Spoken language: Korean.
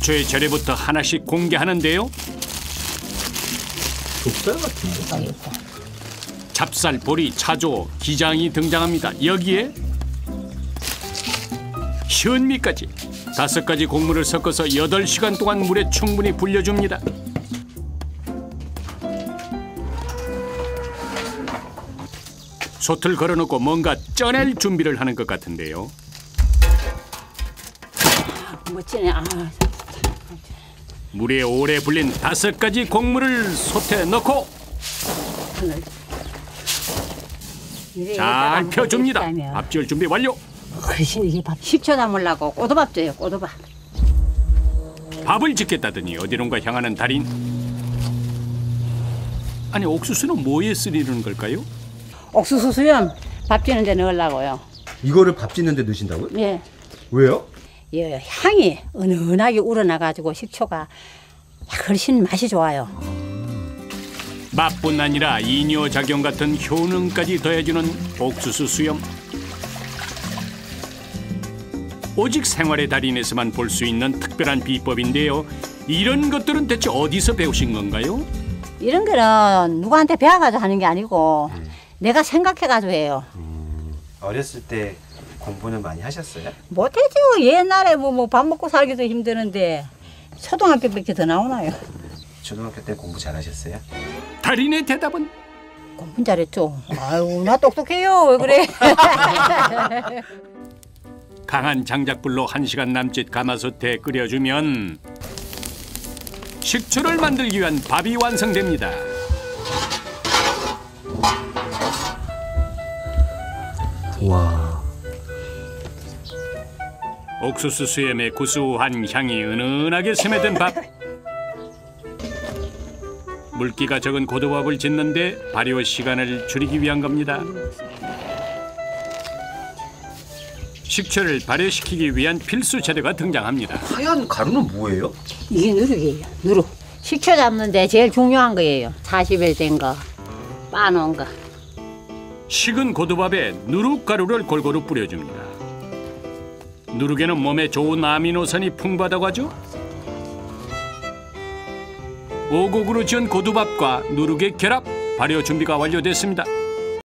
최초의 재료부터 하나씩 공개하는데요. 좁쌀 같은데? 찹쌀, 보리, 차조, 기장이 등장합니다. 여기에 현미까지 5가지 곡물을 섞어서 8시간 동안 물에 충분히 불려줍니다. 솥을 걸어놓고 뭔가 쪄낼 준비를 하는 것 같은데요. 멋지네. 물에 오래 불린 5가지 곡물을 솥에 넣고 잘 펴줍니다. 밥 지을 준비 완료. 그렇지, 이게 밥 식초 담으려고 꼬도밥 줘요. 꼬도밥. 밥을 짓겠다더니 어디론가 향하는 달인. 아니, 옥수수는 뭐에 쓰리는 걸까요? 옥수수 수염 밥 짓는 데 넣으려고요. 이거를 밥 짓는 데 넣으신다고요? 예. 왜요? 예, 향이 은은하게 우러나가지고 식초가 훨씬 맛이 좋아요. 맛뿐 아니라 이뇨작용 같은 효능까지 더해주는 옥수수 수염. 오직 생활의 달인에서만 볼 수 있는 특별한 비법인데요. 이런 것들은 대체 어디서 배우신 건가요? 이런 거는 누구한테 배워가지고 하는 게 아니고 내가 생각해가지고 해요. 어렸을 때 공부는 많이 하셨어요? 못했죠. 옛날에 뭐 밥 먹고 살기도 힘드는데 초등학교밖에 더 나오나요? 초등학교 때 공부 잘하셨어요? 달인의 대답은 공부 잘했죠. 아유, 나 똑똑해요. 왜 그래? 강한 장작불로 1시간 남짓 가마솥에 끓여주면 식초를 만들기 위한 밥이 완성됩니다. 와. 옥수수 수염의 구수한 향이 은은하게 스며든 밥. 물기가 적은 고두밥을 짓는데 발효 시간을 줄이기 위한 겁니다. 식초를 발효시키기 위한 필수 재료가 등장합니다. 하얀 가루는 뭐예요? 이게 누룩이에요. 누룩. 식초 잡는데 제일 중요한 거예요. 40일 된 거, 빠놓은 거. 식은 고두밥에 누룩가루를 골고루 뿌려줍니다. 누룩에는 몸에 좋은 아미노산이 풍부하다고 하죠. 오곡으로 지은 고두밥과 누룩의 결합, 발효 준비가 완료됐습니다.